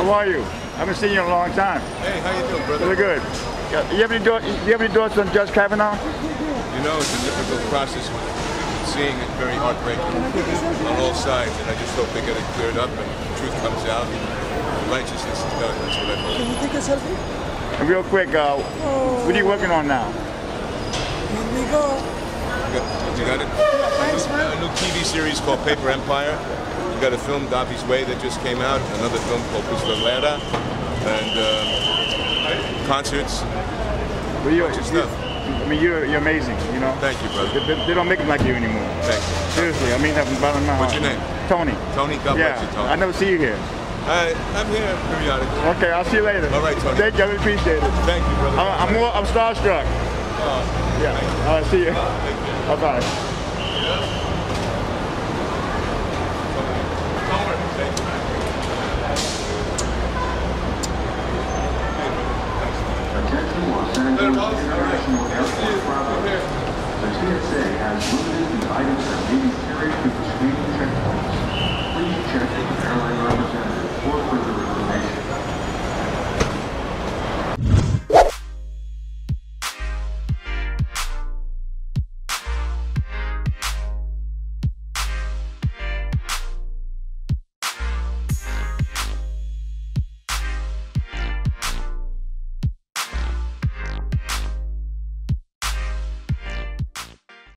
How are you? I haven't seen you in a long time. Hey, how you doing, brother? Really good. You have any thoughts on Judge Kavanaugh? You know, it's a difficult process. Seeing it very heartbreaking on all sides, and I just hope they get it cleared up and the truth comes out and righteousness is done. That's what I hope. Can you take a selfie? And real quick, what are you working on now? Here we go. You got it? Thanks, man. A new TV series called Paper Empire. You got a film, Davi's Way, that just came out. Another film called Pistolera. And concerts. Well, I mean, you're amazing, you know? Thank you, brother. They don't make them like you anymore. Thank you. Seriously, I mean that from the bottom of my heart. What's your name? Tony. Tony? God bless you, Tony. I never see you here. I'm here periodically. Okay, I'll see you later. All right, Tony. Thank you, I really appreciate it. Thank you, brother. I'm starstruck. Yeah. All right, see you. Bye-bye. International Airport property. The TSA has limited the items that may be carried through the screening checkpoint.